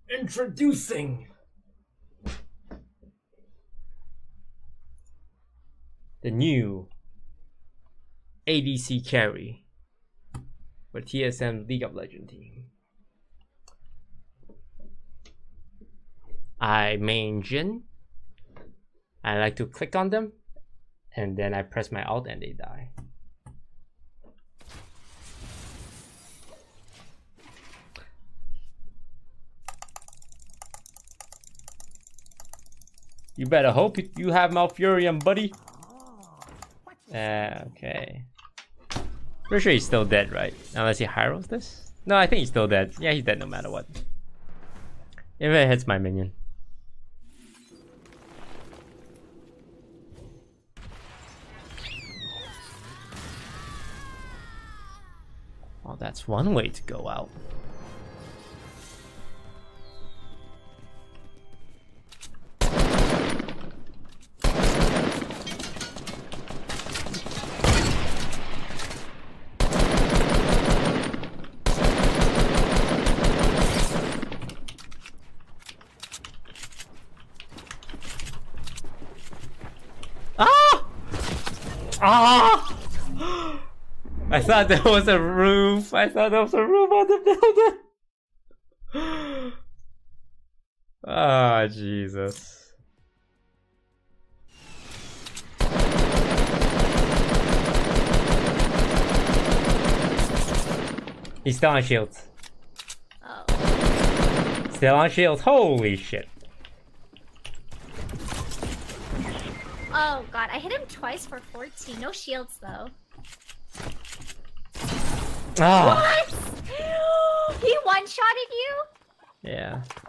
Introducing the new ADC carry for TSM League of Legends team. I main Jhin. I like to click on them, and then I press my alt and they die. You better hope you have Malfurion, buddy. Okay. Pretty sure he's still dead, right? Unless he heroes this? No, I think he's still dead. Yeah, he's dead no matter what. If it hits my minion. Well, that's one way to go out. Ah! I thought there was a roof. I thought there was a roof on the building. Ah, Jesus. He's still on shields. Oh. Still on shields. Holy shit. Oh god, I hit him twice for 14. No shields though. Ah. What? He one-shotted you? Yeah.